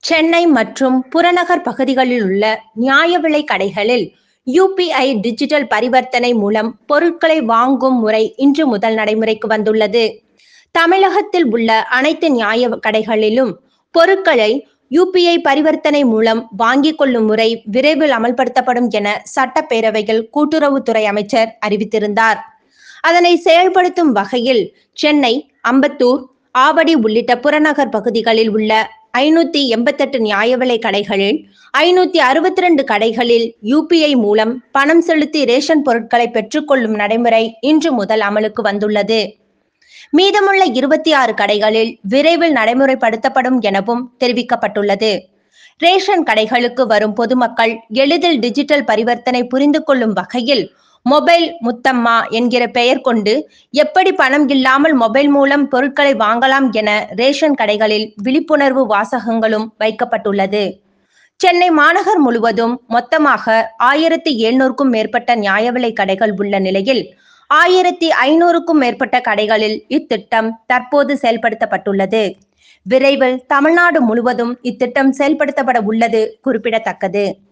சென்னை மற்றும் புறநகர் பகுதிகளில் உள்ள நியாய விலை கடைகளில் யுபிஐ டிஜிட்டல் பரிவர்த்தனை மூலம் பொருட்களை வாங்கும் முறை இன்று முதல் நடைமுறைக்கு வந்துள்ளது. தமிழகத்தில் உள்ள அனைத்து நியாய கடைகளிலும் பொருட்களை யுபிஐ பரிவர்த்தனை மூலம் வாங்கிக் கொள்ளும் முறை விரைவில் அமல்படுத்தப்படும் என சட்டப்பேரவையில் கூட்டுறவுத்துறை அமைச்சர் அறிவித்திருந்தார். அதனை செயல்படுத்தும் வகையில் சென்னை, அம்பத்தூர், ஆவடி உள்ளிட்ட புறநகர் பகுதிகளில் உள்ள 588 நியாய விலை கடைகளில் 562 கடைகளில் யுபிஐ மூலம் பணம் செலுத்தி ரேஷன் பொருட்களை பெற்றுக்கொள்ளும் நடைமுறை இன்று முதல் அமலுக்கு வந்துள்ளது. மீதமுள்ள 26 கடைகளில் விரைவில் நடைமுறைப்படுத்தப்படும் எனவும் தெரிவிக்கப்பட்டுள்ளது. ரேஷன் கடைகளுக்கு வரும் பொதுமக்கள் எளிதில் டிஜிட்டல் பரிவர்த்தனை புரிந்து கொள்ளும் வகையில் மொபைல் முத்தம்மா என்கிற பெயர் கொண்டு எப்படி பணம் இல்லாமல் மொபைல் மூலம் பொருட்களை வாங்கலாம் என ரேஷன் கடைகளில் விழிப்புணர்வு வாசகங்களும் வைக்கப்பட்டுள்ளது. சென்னை மாநகர் முழுவதும் மொத்தமாக 1700க்கும் மேற்பட்ட நியாய விலை கடைகள் உள்ள நிலையில் 1500க்கும் மேற்பட்ட கடைகளில் இத்திட்டம் தற்போது செயல்படுத்தப்பட்டுள்ளது. விரைவில் தமிழ்நாடு முழுவதும் இத்திட்டம் செயல்படுத்தப்பட உள்ளது குறிப்பிடத்தக்கது.